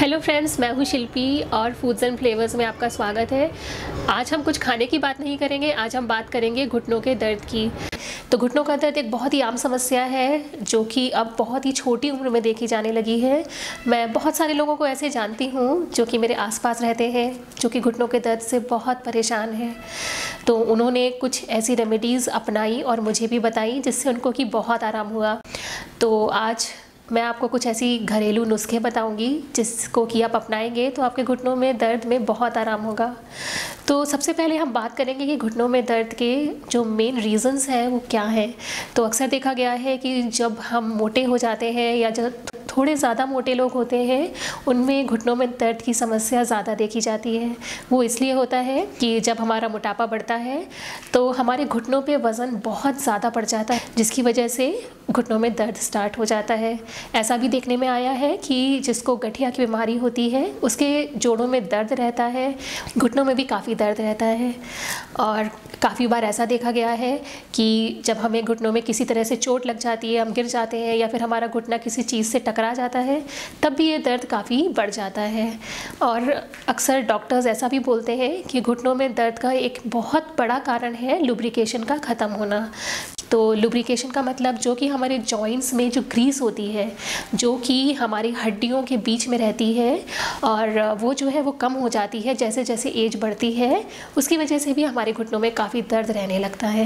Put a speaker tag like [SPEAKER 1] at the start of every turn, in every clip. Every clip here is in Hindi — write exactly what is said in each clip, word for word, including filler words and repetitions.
[SPEAKER 1] हेलो फ्रेंड्स, मैं हूँ शिल्पी और फूड्स एंड फ्लेवर्स में आपका स्वागत है। आज हम कुछ खाने की बात नहीं करेंगे, आज हम बात करेंगे घुटनों के दर्द की। तो घुटनों का दर्द एक बहुत ही आम समस्या है जो कि अब बहुत ही छोटी उम्र में देखी जाने लगी है। मैं बहुत सारे लोगों को ऐसे जानती हूँ जो कि मेरे आसपास रहते हैं, जो कि घुटनों के दर्द से बहुत परेशान हैं। तो उन्होंने कुछ ऐसी रेमेडीज़ अपनाई और मुझे भी बताई जिससे उनको कि बहुत आराम हुआ। तो आज मैं आपको कुछ ऐसी घरेलू नुस्खे बताऊंगी जिसको कि आप अपनाएंगे तो आपके घुटनों में दर्द में बहुत आराम होगा। तो सबसे पहले हम बात करेंगे कि घुटनों में दर्द के जो मेन रीज़न्स हैं वो क्या हैं। तो अक्सर देखा गया है कि जब हम मोटे हो जाते हैं या जब थोड़े ज़्यादा मोटे लोग होते हैं उनमें घुटनों में दर्द की समस्या ज़्यादा देखी जाती है। वो इसलिए होता है कि जब हमारा मोटापा बढ़ता है तो हमारे घुटनों पे वज़न बहुत ज़्यादा बढ़ जाता है, जिसकी वजह से घुटनों में दर्द स्टार्ट हो जाता है। ऐसा भी देखने में आया है कि जिसको गठिया की बीमारी होती है उसके जोड़ों में दर्द रहता है, घुटनों में भी काफ़ी दर्द रहता है। और काफ़ी बार ऐसा देखा गया है कि जब हमें घुटनों में किसी तरह से चोट लग जाती है, हम गिर जाते हैं या फिर हमारा घुटना किसी चीज़ से टकरा जाता है, तब भी ये दर्द काफ़ी बढ़ जाता है। और अक्सर डॉक्टर्स ऐसा भी बोलते हैं कि घुटनों में दर्द का एक बहुत बड़ा कारण है लुब्रिकेशन का ख़त्म होना। तो लुब्रिकेशन का मतलब जो कि हमारे जॉइंट्स में जो ग्रीस होती है, जो कि हमारी हड्डियों के बीच में रहती है, और वो जो है वो कम हो जाती है जैसे जैसे एज बढ़ती है। उसकी वजह से भी हमारे घुटनों में काफ़ी दर्द रहने लगता है।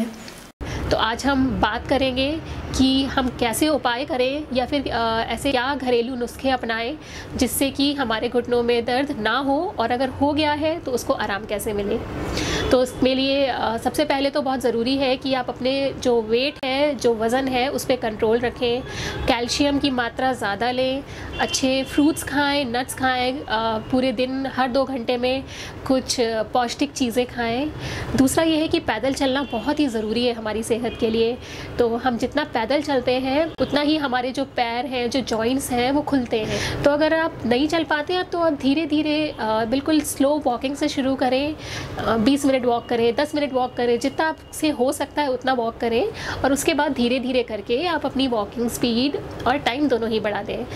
[SPEAKER 1] तो आज हम बात करेंगे कि हम कैसे उपाय करें या फिर आ, ऐसे क्या घरेलू नुस्खे अपनाएं जिससे कि हमारे घुटनों में दर्द ना हो, और अगर हो गया है तो उसको आराम कैसे मिले। तो इसके लिए आ, सबसे पहले तो बहुत ज़रूरी है कि आप अपने जो वेट है, जो वज़न है, उस पर कंट्रोल रखें। कैल्शियम की मात्रा ज़्यादा लें, अच्छे फ्रूट्स खाएं, नट्स खाएं, आ, पूरे दिन हर दो घंटे में कुछ पौष्टिक चीज़ें खाएं। दूसरा ये है कि पैदल चलना बहुत ही ज़रूरी है हमारी सेहत के लिए। तो हम जितना पैदल चलते हैं उतना ही हमारे जो पैर हैं, जो जॉइंट्स हैं, वो खुलते हैं। तो अगर आप नहीं चल पाते हैं तो आप धीरे धीरे बिल्कुल स्लो वॉकिंग से शुरू करें। बीस मिनट वॉक करें, दस मिनट वॉक करें, जितना आपसे हो सकता है उतना वॉक करें, और उसके बाद धीरे धीरे करके आप अपनी वॉकिंग स्पीड और टाइम दोनों ही बढ़ा दें।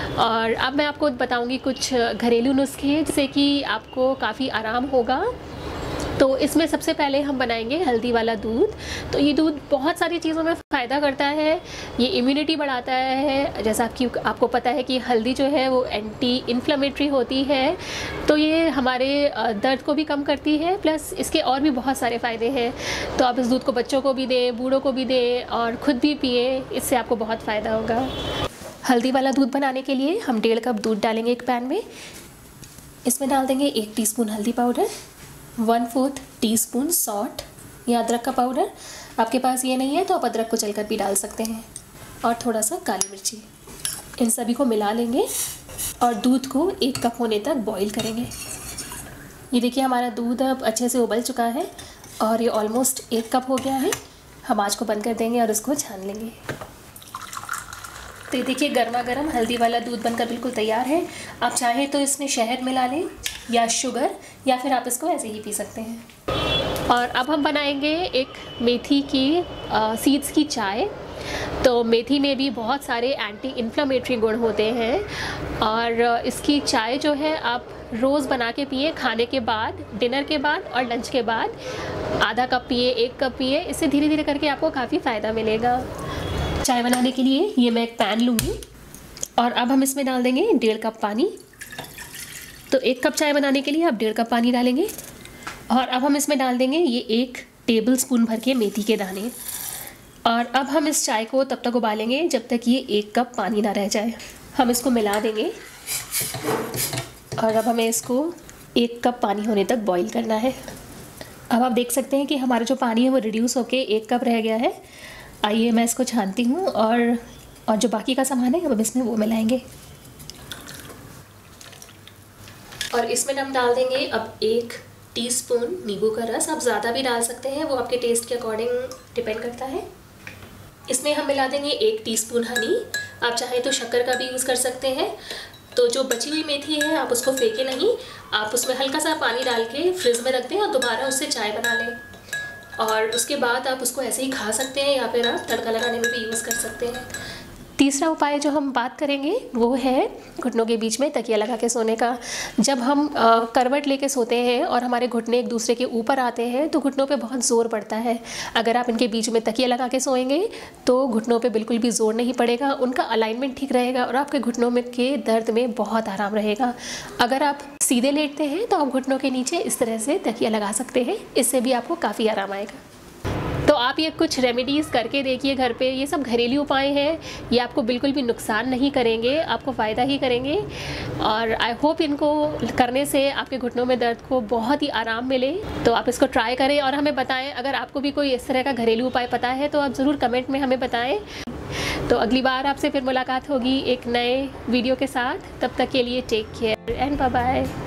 [SPEAKER 1] और अब मैं आपको बताऊंगी कुछ घरेलू नुस्खे जिससे कि आपको काफ़ी आराम होगा। तो इसमें सबसे पहले हम बनाएंगे हल्दी वाला दूध। तो ये दूध बहुत सारी चीज़ों में फ़ायदा करता है। ये इम्यूनिटी बढ़ाता है, जैसा आपकी आपको पता है कि हल्दी जो है वो एंटी इन्फ्लेमेटरी होती है, तो ये हमारे दर्द को भी कम करती है। प्लस इसके और भी बहुत सारे फ़ायदे हैं। तो आप इस दूध को बच्चों को भी दें, बूढ़ों को भी दें और ख़ुद भी पिए, इससे आपको बहुत फ़ायदा होगा। हल्दी वाला दूध बनाने के लिए हम डेढ़ कप दूध डालेंगे एक पैन में। इसमें डाल देंगे एक टीस्पून हल्दी powder, one fourth teaspoon salt या अदरक का पाउडर। आपके पास ये नहीं है तो आप अदरक को चलकर भी डाल सकते हैं, और थोड़ा सा काली मिर्ची। इन सभी को मिला लेंगे और दूध को एक कप होने तक बॉईल करेंगे। ये देखिए हमारा दूध अब अच्छे से उबल चुका है और ये ऑलमोस्ट एक कप हो गया है। हम आँच को बंद कर देंगे और इसको छान लेंगे। तो ये देखिए गर्मा गर्म हल्दी वाला दूध बनकर बिल्कुल तैयार है। आप चाहें तो इसमें शहद मिला लें या शुगर, या फिर आप इसको ऐसे ही पी सकते हैं। और अब हम बनाएंगे एक मेथी की सीड्स की चाय। तो मेथी में भी बहुत सारे एंटी इन्फ्लेमेटरी गुण होते हैं, और इसकी चाय जो है आप रोज़ बना के पिए, खाने के बाद, डिनर के बाद और लंच के बाद। आधा कप पिए, एक कप पिए, इससे धीरे धीरे करके आपको काफ़ी फ़ायदा मिलेगा। चाय बनाने के लिए ये मैं एक पैन लूँगी और अब हम इसमें डाल देंगे डेढ़ कप पानी। तो एक कप चाय बनाने के लिए आप डेढ़ कप पानी डालेंगे, और अब हम इसमें डाल देंगे ये एक टेबल स्पून भर के मेथी के दाने। और अब हम इस चाय को तब तक उबालेंगे जब तक ये एक कप पानी ना रह जाए। हम इसको मिला देंगे और अब हमें इसको एक कप पानी होने तक बॉईल करना है। अब आप देख सकते हैं कि हमारा जो पानी है वो रिड्यूस होके एक कप रह गया है। आइए मैं इसको छानती हूँ, और और जो बाकी का सामान है हम इसमें वो मिलाएंगे। और इसमें हम डाल देंगे अब एक टीस्पून नींबू का रस। आप ज़्यादा भी डाल सकते हैं, वो आपके टेस्ट के अकॉर्डिंग डिपेंड करता है। इसमें हम मिला देंगे एक टीस्पून हनी। आप चाहें तो शक्कर का भी यूज़ कर सकते हैं। तो जो बची हुई मेथी है आप उसको फेंके नहीं, आप उसमें हल्का सा पानी डाल के फ्रिज में रख दें और दोबारा उससे चाय बना लें। और उसके बाद आप उसको ऐसे ही खा सकते हैं, या फिर आप तड़का लगाने में भी यूज़ कर सकते हैं। तीसरा उपाय जो हम बात करेंगे वो है घुटनों के बीच में तकिया लगा के सोने का। जब हम आ, करवट लेके सोते हैं और हमारे घुटने एक दूसरे के ऊपर आते हैं तो घुटनों पे बहुत ज़ोर पड़ता है। अगर आप इनके बीच में तकिया लगा के सोएंगे तो घुटनों पे बिल्कुल भी ज़ोर नहीं पड़ेगा, उनका अलाइनमेंट ठीक रहेगा और आपके घुटनों में के दर्द में बहुत आराम रहेगा। अगर आप सीधे लेटते हैं तो आप घुटनों के नीचे इस तरह से तकिया लगा सकते हैं, इससे भी आपको काफ़ी आराम आएगा। तो आप ये कुछ रेमेडीज़ करके देखिए घर पे। ये सब घरेलू उपाय हैं, ये आपको बिल्कुल भी नुकसान नहीं करेंगे, आपको फ़ायदा ही करेंगे। और आई होप इनको करने से आपके घुटनों में दर्द को बहुत ही आराम मिले। तो आप इसको ट्राई करें और हमें बताएं। अगर आपको भी कोई इस तरह का घरेलू उपाय पता है तो आप ज़रूर कमेंट में हमें बताएं। तो अगली बार आपसे फिर मुलाकात होगी एक नए वीडियो के साथ। तब तक के लिए take care and bye bye.